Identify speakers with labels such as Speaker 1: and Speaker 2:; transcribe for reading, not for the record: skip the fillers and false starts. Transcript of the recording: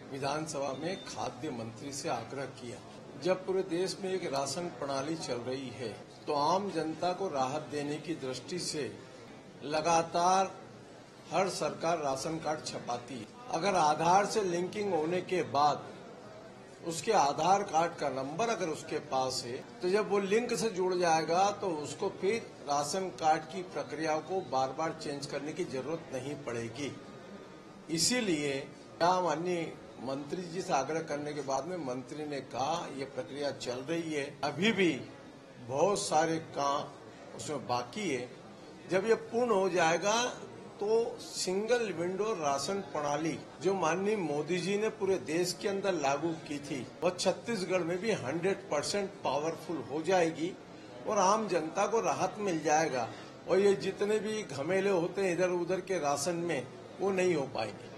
Speaker 1: विधानसभा में खाद्य मंत्री से आग्रह किया। जब पूरे देश में एक राशन प्रणाली चल रही है तो आम जनता को राहत देने की दृष्टि से लगातार हर सरकार राशन कार्ड छपाती है। अगर आधार से लिंकिंग होने के बाद उसके आधार कार्ड का नंबर अगर उसके पास है तो जब वो लिंक से जुड़ जाएगा तो उसको फिर राशन कार्ड की प्रक्रिया को बार बार चेंज करने की जरूरत नहीं पड़ेगी। इसीलिए माननीय मंत्री जी से आग्रह करने के बाद में मंत्री ने कहा ये प्रक्रिया चल रही है, अभी भी बहुत सारे काम उसमें बाकी है। जब ये पूर्ण हो जाएगा तो सिंगल विंडो राशन प्रणाली जो माननीय मोदी जी ने पूरे देश के अंदर लागू की थी वह छत्तीसगढ़ में भी 100% पावरफुल हो जाएगी और आम जनता को राहत मिल जाएगा और ये जितने भी घमेले होते हैं इधर उधर के राशन में वो नहीं हो पाएंगे।